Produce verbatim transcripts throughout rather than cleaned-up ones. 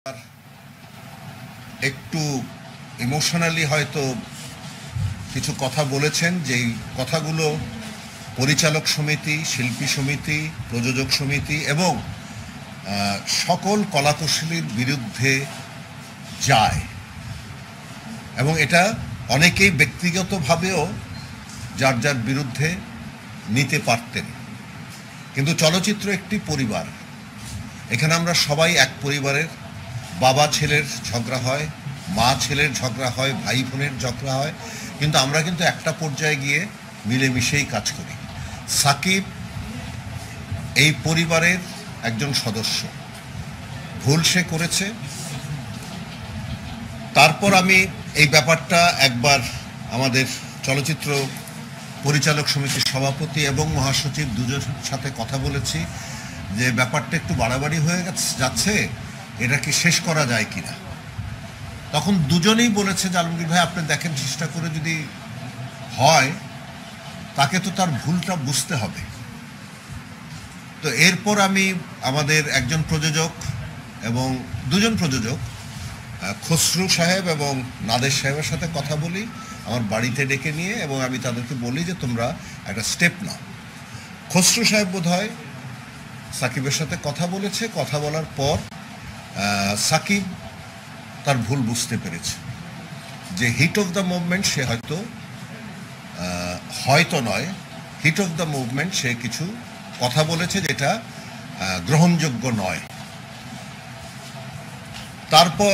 একটু ইমোশনালি হয়তো কিছু কথা বলেছেন, যেই কথাগুলো পরিচালক সমিতি, শিল্পী সমিতি, প্রযোজক সমিতি এবং সকল কলাকুশলীর বিরুদ্ধে যায় এবং এটা অনেকেই ব্যক্তিগতভাবেও যার যার বিরুদ্ধে নিতে পারতেন। কিন্তু চলচ্চিত্র একটি পরিবার, এখানে আমরা সবাই এক পরিবারের। বাবা ছেলের ঝগড়া হয়, মা ছেলের ঝগড়া হয়, ভাই বোনের ঝগড়া হয়, কিন্তু আমরা কিন্তু একটা পর্যায়ে গিয়ে মিলেমিশেই কাজ করি। সাকিব এই পরিবারের একজন সদস্য, ভুল সে করেছে। তারপর আমি এই ব্যাপারটা একবার আমাদের চলচ্চিত্র পরিচালক সমিতির সভাপতি এবং মহাসচিব দুজনের সাথে কথা বলেছি যে ব্যাপারটা একটু বাড়াবাড়ি হয়ে যাচ্ছে, এটা কি শেষ করা যায় কিনা। তখন দুজনেই বলেছে যে আলমগীর ভাই, আপনি দেখেন, চেষ্টা করে যদি হয় তাকে তো তার ভুলটা বুঝতে হবে। তো এরপর আমি আমাদের একজন প্রযোজক এবং দুজন প্রযোজক, খসরু সাহেব এবং নাদের সাহেবের সাথে কথা বলি আমার বাড়িতে ডেকে নিয়ে, এবং আমি তাদেরকে বলি যে তোমরা একটা স্টেপ নাও। খসরু সাহেব বোধ হয় সাকিবের সাথে কথা বলেছে, কথা বলার পর সাকিব তার ভুল বুঝতে পেরেছে যে হিট অফ দ্য মুভমেন্ট সে হয়তো হয়তো নয় হিট অফ দ্য মুভমেন্ট সে কিছু কথা বলেছে যেটা গ্রহণযোগ্য নয়। তারপর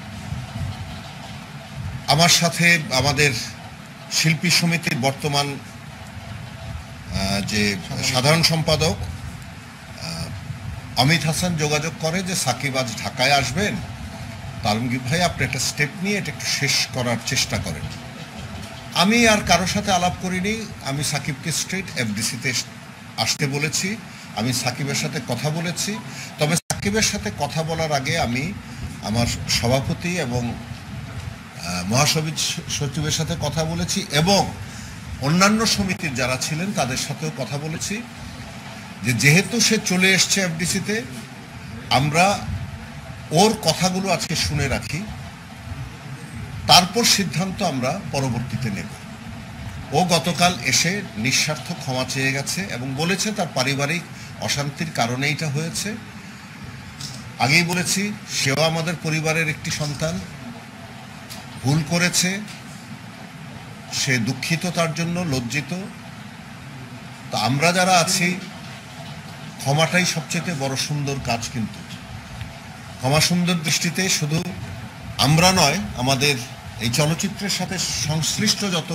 আমার সাথে আমাদের শিল্পী সমিতির বর্তমান যে সাধারণ সম্পাদক অমিত হাসান যোগাযোগ করে যে সাকিব আজ ঢাকায় আসবেন, আলমগীর ভাই আপনি একটা স্টেপ নিয়ে এটা একটু শেষ করার চেষ্টা করেন। আমি আর কারোর সাথে আলাপ করিনি, আমি সাকিবকে স্ট্রেট এফডিসিতে আসতে বলেছি, আমি সাকিবের সাথে কথা বলেছি। তবে সাকিবের সাথে কথা বলার আগে আমি আমার সভাপতি এবং মহাসচিব সচিবের সাথে কথা বলেছি এবং অন্যান্য সমিতির যারা ছিলেন তাদের সাথেও কথা বলেছি যে যেহেতু সে চলে এসছে এফডিসিতে, আমরা ওর কথাগুলো আজকে শুনে রাখি, তারপর সিদ্ধান্ত আমরা পরবর্তীতে নেব। ও গতকাল এসে নিঃস্বার্থ ক্ষমা চেয়ে গেছে এবং বলেছে তার পারিবারিক অশান্তির কারণে এটা হয়েছে। আগেই বলেছি, সেও আমাদের পরিবারের একটি সন্তান, ভুল করেছে, সে দুঃখিত, তার জন্য লজ্জিত। তো আমরা যারা আছি, ক্ষমাটাই সবচেয়ে বড় সুন্দর কাজ। কিন্তু ক্ষমা সুন্দর দৃষ্টিতে শুধু আমরা নয়, আমাদের এই চলচ্চিত্রের সাথে সংশ্লিষ্ট যত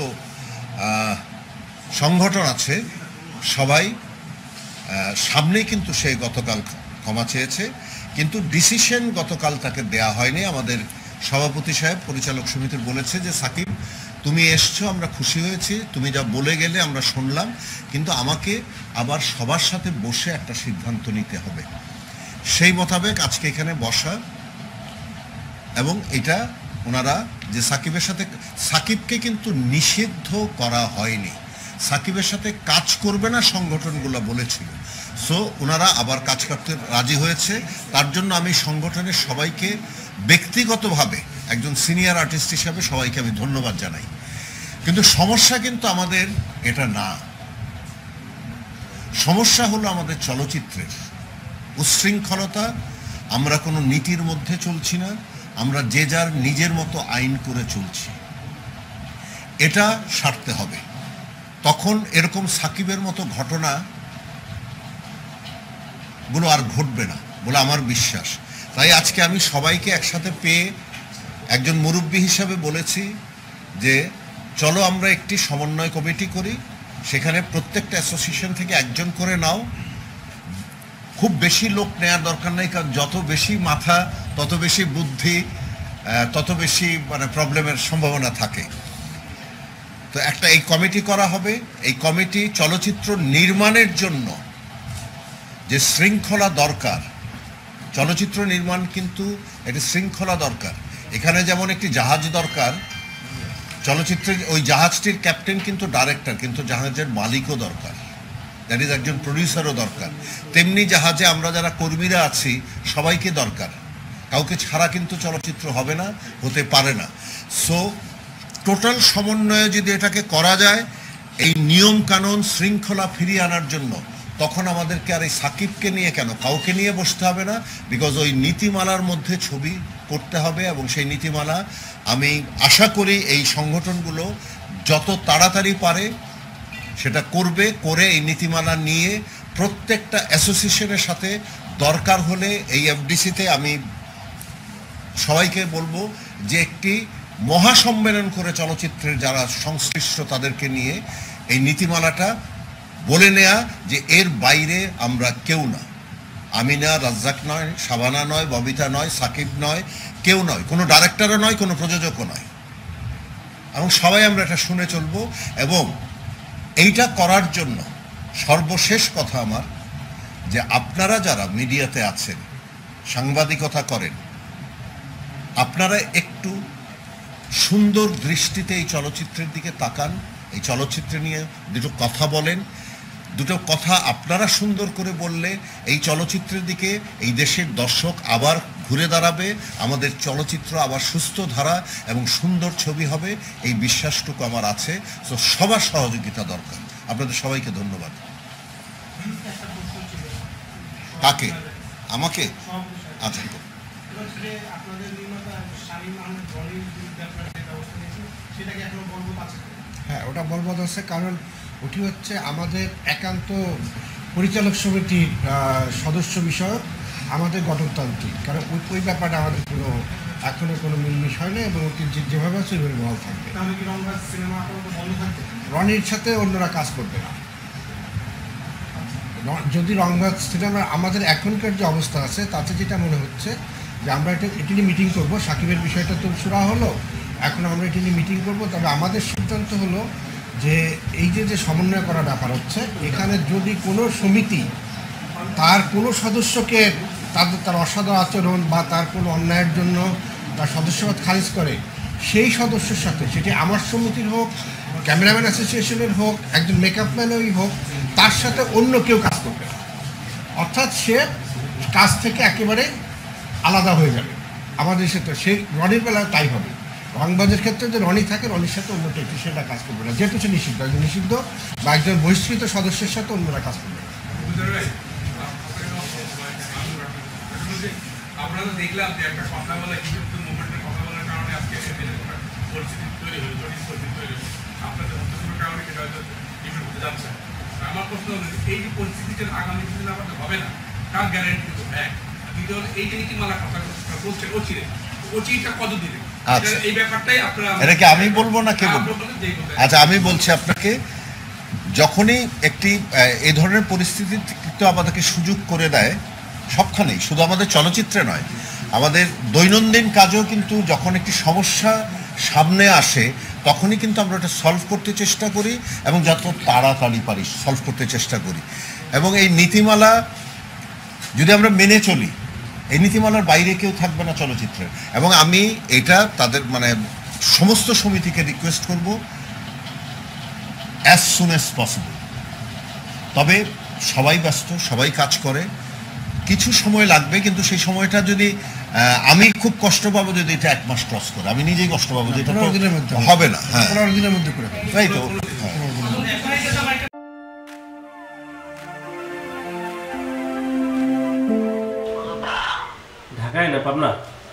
সংগঠন আছে সবাই সামনেই কিন্তু সে গতকাল ক্ষমা চেয়েছে, কিন্তু ডিসিশন গতকাল তাকে দেয়া হয়নি। আমাদের সভাপতি সাহেব পরিচালক সমিতির বলেছে যে সাকিব তুমি এসছো, আমরা খুশি হয়েছি, তুমি যা বলে গেলে আমরা শুনলাম, কিন্তু আমাকে আবার সবার সাথে বসে একটা সিদ্ধান্ত নিতে হবে। সেই মোতাবেক আজকে এখানে বসা এবং এটা ওনারা যে সাকিবের সাথে, সাকিবকে কিন্তু নিষিদ্ধ করা হয়নি, সাকিবের সাথে কাজ করবে না সংগঠনগুলো বলেছিল। সো ওনারা আবার কাজ করতে রাজি হয়েছে। তার জন্য আমি সংগঠনের সবাইকে ব্যক্তিগতভাবে একজন সিনিয়র আর্টিস্ট হিসাবে সবাইকে আমি ধন্যবাদ জানাই। কিন্তু সমস্যা কিন্তু আমাদের এটা না, সমস্যা হলো আমাদের চলচ্চিত্রের উচ্ছৃঙ্খলতা। আমরা কোনো নীতির মধ্যে চলছি না, আমরা যে যার নিজের মতো আইন করে চলছি। এটা সারতে হবে, তখন এরকম সাকিবের মতো ঘটনা গুলো আর ঘটবে না বলে আমার বিশ্বাস। তাই আজকে আমি সবাইকে একসাথে পেয়ে একজন মুরব্বী হিসাবে বলেছি যে চলো আমরা একটি সমন্বয় কমিটি করি, সেখানে প্রত্যেকটা অ্যাসোসিয়েশন থেকে একজন করে নাও। খুব বেশি লোক নেওয়ার দরকার নেই, কারণ যত বেশি মাথা তত বেশি বুদ্ধি, তত বেশি মানে প্রবলেমের সম্ভাবনা থাকে। তো একটা এই কমিটি করা হবে। এই কমিটি চলচ্চিত্র নির্মাণের জন্য যে শৃঙ্খলা দরকার, চলচ্চিত্র নির্মাণ কিন্তু একটি শৃঙ্খলা দরকার। এখানে যেমন একটি জাহাজ দরকার, চলচ্চিত্রের ওই জাহাজটির ক্যাপ্টেন কিন্তু ডাইরেক্টর, কিন্তু জাহাজের মালিকও দরকার, দ্যাট ইজ একজন প্রডিউসারও দরকার। তেমনি জাহাজে আমরা যারা কর্মীরা আছি সবাইকে দরকার। কাউকে ছাড়া কিন্তু চলচ্চিত্র হবে না, হতে পারে না। সো টোটাল সমন্বয়ে যদি এটাকে করা যায় এই নিয়ম কানুন শৃঙ্খলা ফিরিয়ে আনার জন্য, তখন আমাদেরকে আর এই সাকিবকে নিয়ে কেন কাউকে নিয়ে বসতে হবে না, বিকজ ওই নীতিমালার মধ্যে ছবি করতে হবে। এবং সেই নীতিমালা আমি আশা করি এই সংগঠনগুলো যত তাড়াতাড়ি পারে সেটা করবে, করে এই নীতিমালা নিয়ে প্রত্যেকটা অ্যাসোসিয়েশনের সাথে দরকার হলে এই এফডিসিতে আমি সবাইকে বলবো যে একটি মহাসম্মেলন করে চলচ্চিত্রের যারা সংশ্লিষ্ট তাদেরকে নিয়ে এই নীতিমালাটা বলে নেয়া যে এর বাইরে আমরা কেউ না, আমিনা, রাজ্জাক নয়, শাবানা নয়, ববিতা নয়, সাকিব নয়, কেউ নয়, কোনো ডাইরেক্টরও নয়, কোনো প্রযোজকও নয়, এবং সবাই আমরা এটা শুনে চলবো। এবং এইটা করার জন্য সর্বশেষ কথা আমার, যে আপনারা যারা মিডিয়াতে আছেন, সাংবাদিকতা করেন, আপনারা একটু সুন্দর দৃষ্টিতে এই চলচ্চিত্রের দিকে তাকান, এই চলচ্চিত্র নিয়ে দুটো কথা বলেন। দুটো কথা আপনারা সুন্দর করে বললে এই চলচ্চিত্রের দিকে এই দেশের দর্শক আবার ঘুরে দাঁড়াবে, আমাদের চলচ্চিত্র আবার সুস্থ ধারা এবং সুন্দর ছবি হবে, এই বিশ্বাসটুকু আমার আছে। তো সবার সহযোগিতা দরকার। আপনাদের সবাইকে ধন্যবাদ। কাকে? আমাকে? আচ্ছা, হ্যাঁ, ওটা বলবৎ আছে, কারণ ওটি হচ্ছে আমাদের একান্ত পরিচালক সমিতির সদস্য বিষয়ক, আমাদের গঠনতান্ত্রিক, কারণ ওই ওই ব্যাপারটা আমাদের কোনো এখনও কোনো মিলমিশ হয় না, এবং ওটি যেভাবে আছে ওইভাবে বহাল থাকবে। রনির সাথে অন্যরা কাজ করবে না। যদি রংবাজ সিনেমা আমাদের এখনকার যে অবস্থা আছে তাতে যেটা মনে হচ্ছে যে আমরা এটা এটি নিয়ে মিটিং করবো, সাকিবের বিষয়টা তো শুরু হলো, এখন আমরা এটি নিয়ে মিটিং করবো। তবে আমাদের সিদ্ধান্ত হলো যে এই যে যে সমন্বয় করা ব্যাপার হচ্ছে, এখানে যদি কোনো সমিতি তার কোনো সদস্যকে তাদের তার অসাধু আচরণ বা তার কোনো অন্যায়ের জন্য তার সদস্যপদ খারিজ করে, সেই সদস্যের সাথে, সেটি আমার সমিতির হোক, ক্যামেরাম্যান অ্যাসোসিয়েশনের হোক, একজন মেকআপ ম্যানই হোক, তার সাথে অন্য কেউ কাজ করবে, অর্থাৎ সে কাজ থেকে একেবারে আলাদা হয়ে যাবে। আমাদের সাথে সেই রনির বেলায় তাই হবে। রংবাজের ক্ষেত্রে যে রনি থাকে, রনির সাথে অন্য টেকনিশিয়ানরা কাজ করবে না, যেহেতু সে নিষিদ্ধ, একজন নিষিদ্ধ বা একজন বহিষ্কৃত সদস্যের সাথে অন্যরা কাজ করবে না। আমরা তো দেখলাম যে একটা কথা বলা কিন্তু মুভমেন্টের কথা বলার কারণে আজকে পরিস্থিতি তৈরি হলো, জটিল পরিস্থিতি তৈরি হলো, আপনাদের অন্য কারণে সেটা হয়তো ডিফেন্ড করতে যাচ্ছে। আমার প্রশ্ন হলো এই যে পরিস্থিতিটা আগামী দিন আমাদের হবে না, কার গ্যারান্টি দেবো? এক, দ্বিতীয় হলো এই যে নীতিমালা কথা বলছে অচিরে, অচিরটা কত দিনে? এই ব্যাপারটাই আপনারা, এটা কি আমি বলবো না কে বলবো? আচ্ছা, আমি বলছি আপনাকে, যখনই একটি এই ধরনের পরিস্থিতি তো আমাদেরকে সুযোগ করে দেয় সবখানেই, শুধু আমাদের চলচ্চিত্রে নয়, আমাদের দৈনন্দিন কাজেও কিন্তু যখন একটি সমস্যা সামনে আসে তখনই কিন্তু আমরা ওটা সলভ করতে চেষ্টা করি এবং যত তাড়াতাড়ি পারি সলভ করতে চেষ্টা করি। এবং এই নীতিমালা যদি আমরা মেনে চলি, এই নীতিমালার বাইরে কেউ থাকবে না চলচ্চিত্রের। এবং আমি এটা তাদের মানে সমস্ত সমিতিকে রিকোয়েস্ট করব অ্যাজ সুন অ্যাজ পসিবল। তবে সবাই ব্যস্ত, সবাই কাজ করে, কিছু সময় লাগবে, কিন্তু সেই সময়টা যদি আমি খুব কষ্ট পাবো যদি এটা এক মাস ক্রস করে, আমি নিজেই কষ্ট পাবো যে এটা হবে না। হ্যাঁ, পনেরো দিনের মধ্যে করে তাই তো। ঢাকায় না পাবনা?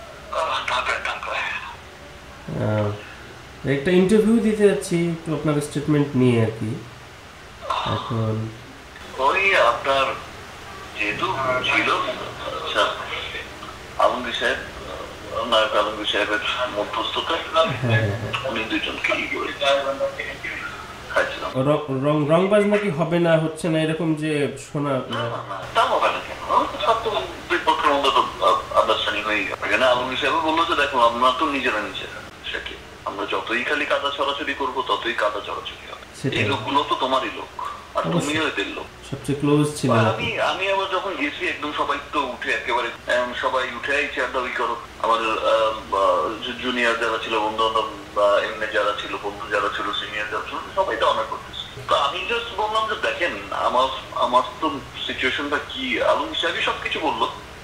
একটা ইন্টারভিউ দিতে যাচ্ছি, তো আপনার স্টেটমেন্ট নিয়ে আর কি। এখন ওই আপনার যেহেতু ছিল, আচ্ছা, আলমগীর সাহেব, নায়ক আলমগীর সাহেবের মধ্যস্থতায় উনি দুজনকে খাইছিলাম। রংবাজ নাকি হবে না, হচ্ছে না, এরকম যে শোনা। তা হবে না কেন, সব তো দুই পক্ষের মধ্যে তো আন্ডারস্ট্যান্ডিং হয়ে গেল। এখানে আলমগীর সাহেব বললো যে দেখো আমরা তো নিজেরা নিজেরা, সেটি আমরা যতই খালি কাদা ছড়াছড়ি করবো ততই কাদা ছড়াছড়ি হবে। এই লোকগুলো তো তোমারই লোক, আর তুমিও এদের লোক, সবচেয়ে ক্লোজ ছিল। আমি আমি আবার যখন গেছি একদম সবাই তো উঠে একেবারে সবাই উঠে চেয়ার দাবি করো। আমাদের জুনিয়র যারা ছিল, বন্ধু বান্ধব বা এমনি যারা ছিল, বন্ধু যারা ছিল, সিনিয়র যারা ছিল, সবাই তো অনার করতেছে। তো আমি জাস্ট বললাম যে দেখেন আমার আমার তো সিচুয়েশনটা কি, আলম সাহেবই সবকিছু বললো,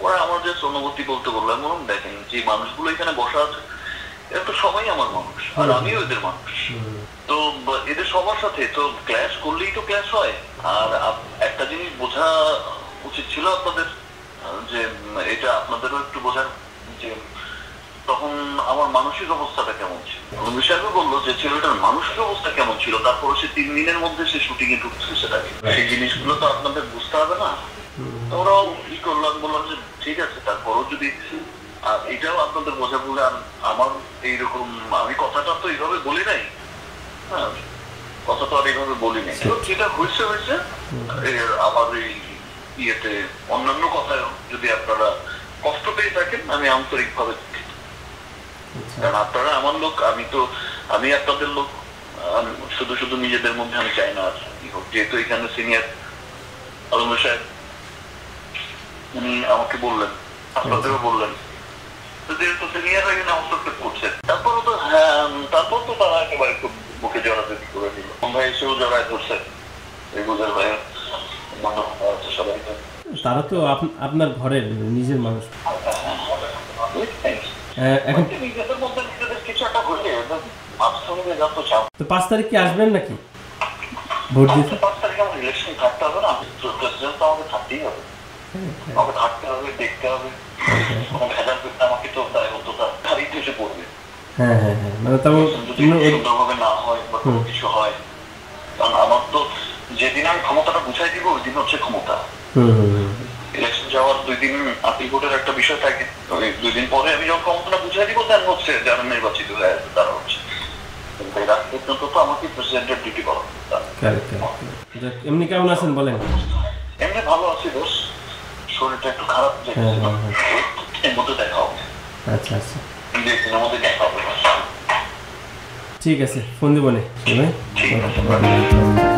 ওরা আমার যে অনুভূতি বলতে বললাম, বলুন দেখেন যে মানুষগুলো এখানে বসা আছে এরা তো সবাই আমার মানুষ, আর আমিও এদের মানুষ। তো এদের সবার সাথে তো ক্ল্যাশ করলেই তো ক্ল্যাশ হয়। আর একটা জিনিস বোঝা উচিত ছিল আপনাদের, যে এটা আপনাদেরও একটু বোঝার, যে তখন আমার মানসিক অবস্থাটা কেমন ছিল। সাহেব বললো যে ছেলেটার মানসিক অবস্থা কেমন ছিল, তারপরে সে তিন দিনের মধ্যে সে শুটিং এ ঢুকছে সেটাকে, সেই জিনিসগুলো তো আপনাদের বুঝতে হবে না। ওরাও ই করলাম, বললাম যে ঠিক আছে, তারপরও যদি এটাও আপনাদের বোঝা বলে আমার এইরকম, আমি কথাটা তো এইভাবে বলি নাই, হ্যাঁ কথা তো আর এইভাবে বলি নাই। যেটা হয়েছে হয়েছে, আমার এই ইয়েতে অন্যান্য কথায় যদি আপনারা কষ্ট পেয়ে থাকেন আমি আন্তরিক ভাবে দুঃখিত। কারণ আপনারা আমার লোক, আমি তো আমি আপনাদের লোক, শুধু শুধু নিজেদের মধ্যে আমি চাই না আর কি হোক। যেহেতু এখানে সিনিয়র আলম সাহেব উনি আমাকে বললেন, আপনাদেরও বললেন, যেহেতু সিনিয়র হয়ে গেলে হস্তক্ষেপ করছে, তারপরও তো হ্যাঁ তারপর তো তারা একেবারে খুব মুখে জড়াজড়ি করে দিল। ভাই এসেও জড়ায় ধরছে, এই বুঝের ভাই সবাই তো তারা তো আপনার ঘরের নিজের মানুষ। এখন তো পাঁচ তারিখ কি আসবেন নাকি ভোট দিতে? পাঁচ তারিখে আমার ইলেকশন থাকতে হবে না, প্রেসিডেন্ট তো আমাকে থাকতেই হবে, আমাকে থাকতে হবে, দেখতে হবে, ভেজাল করতে আমাকে তো দায়বদ্ধতা হারিয়ে এসে পড়বে। হ্যাঁ হ্যাঁ হ্যাঁ, মানে তেমন সুন্দরভাবে না হয় বা কোনো কিছু হয়, কারণ আমার তো যেদিন আমি ক্ষমতাটা বুঝাই দিব ওই দিন হচ্ছে ক্ষমতা। ইলেকশন যাওয়ার দুই দিন আপিল কোর্টের একটা বিষয় থাকে, দুই দিন পরে আমি যখন ক্ষমতাটা বুঝাই দিব দেন হচ্ছে যারা নির্বাচিত হয়ে আছে তারা হচ্ছে, কিন্তু এর আগে পর্যন্ত তো আমাকে প্রেসিডেন্টের ডিউটি করা। এমনি কেমন আছেন বলেন? এমনি ভালো আছি দোষ, শরীরটা একটু খারাপ, এর মধ্যে দেখা হবে। আচ্ছা আচ্ছা, এর মধ্যে দেখা হবে। ঠিক আছে, ফোন দিব না। ঠিক আছে।